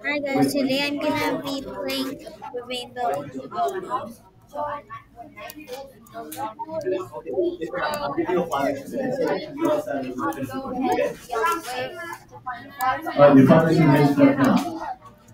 Hi guys, today I'm gonna be playing the Rainbow. You probably missed right now.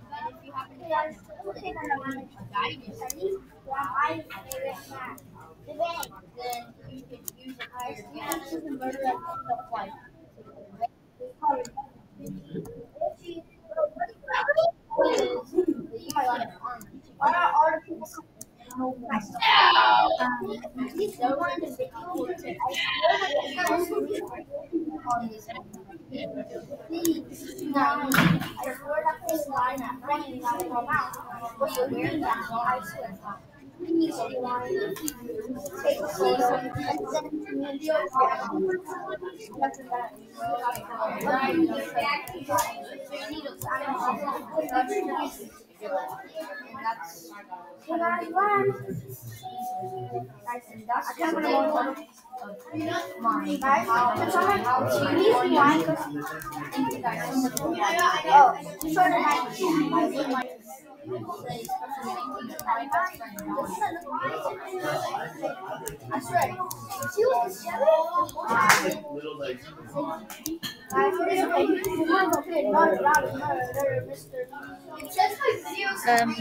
Um,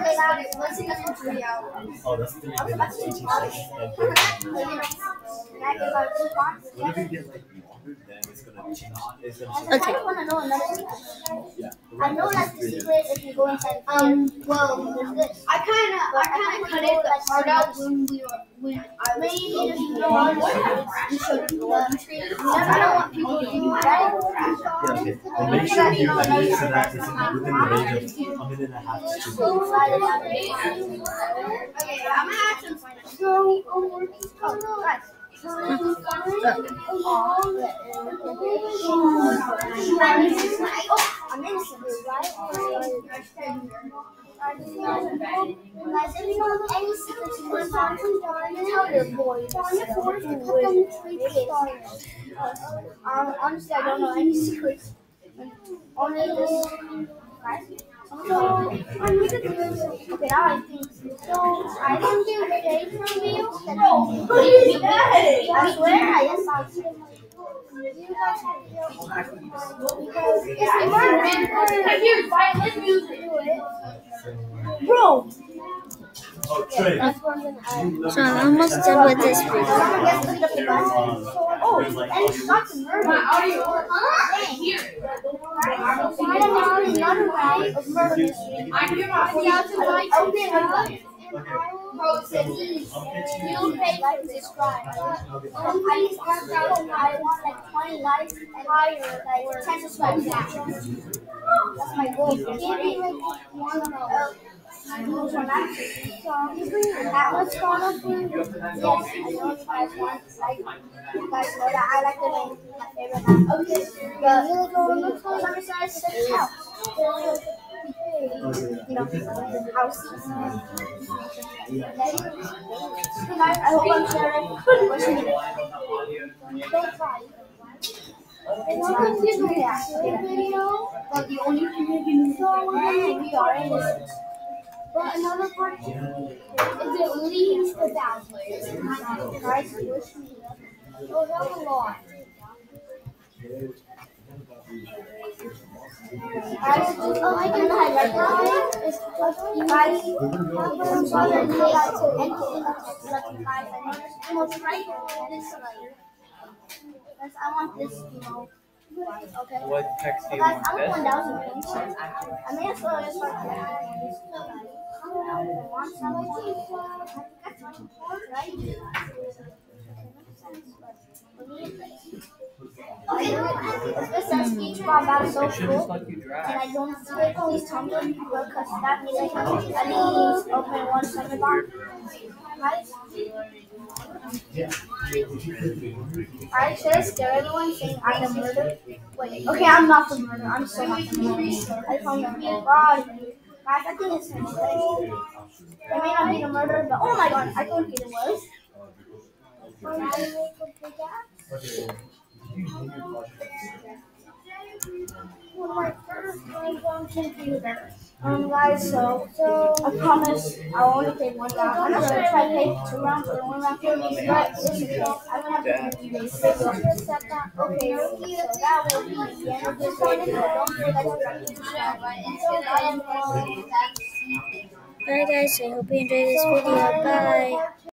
Oh, that's 3 minutes teaching session and then what if you get like longer, then it's gonna change. It's gonna change. okay. Yeah. I know that's the secret if you go inside. I kind of cut it the part out when I was I don't want people to do that. Yeah, okay. Well, make sure you edit so that it's within the range of a minute and a half to 2 minutes. Okay, I'm gonna add some. Oh, I'm innocent, right? Any secrets you want to tell your boys. Honestly, I don't know any secrets. Only this. So, okay, now I think. So, I don't do shade from you. I swear, I guess I'll say. Because it's more Here's violin music. Bro! oh, Trey. That's what I'm gonna add. So I'm almost done with this video. Someone gets to the bus. Oh, and it's not the murder. My audio. Huh? Here. I don't know another way of murder mystery. I hear my voice. Open up. Bro, it says You'll pay like subscribe. I just I want like 20 likes and higher, like 10 subscribers. That's my goal. Maybe like one Atlas Chronicles. Yes, I know you guys want you guys know that I like the name. My favorite. Okay, the summer size 6 house. You know, house. I hope I'm sharing. What's your name? Don't try. It's not a reaction video, but the only thing you can do we are innocent. But another part is it leads to that. Guys, wish me luck. It'll help a lot. Guys, I can highlight you guys, I'm sorry I did that to anything that takes like 5 minutes. Almost right this layer. Because I want this, okay? What text do you Guys, want I'm this? 1,000 points. I may as well just like okay, this is speech about so I should just cool. let you And drive. I don't say please tell me because that means I need open 1 second bar. Guys, I should I scare everyone saying I'm the murderer? Wait, okay, I'm not the murderer. I'm so not the murderer. I found the murderer. God, guys, I think it's him. They may not be the murderer, but oh my god, I told you it was. computer. Guys, so I promise I'll only play one round. I'm not sure if I played 2 rounds or 1 round, but it's okay. I don't have to do this video. Okay, so that will be the end of this video. Don't forget to like and subscribe. Until then, Bye guys, I hope you enjoyed this video. Bye.